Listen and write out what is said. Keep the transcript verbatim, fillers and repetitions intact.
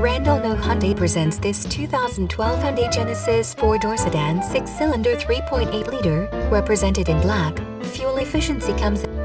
Randall Noe Hyundai presents this two thousand twelve Hyundai Genesis four-door sedan six-cylinder three point eight liter, represented in black. Fuel efficiency comes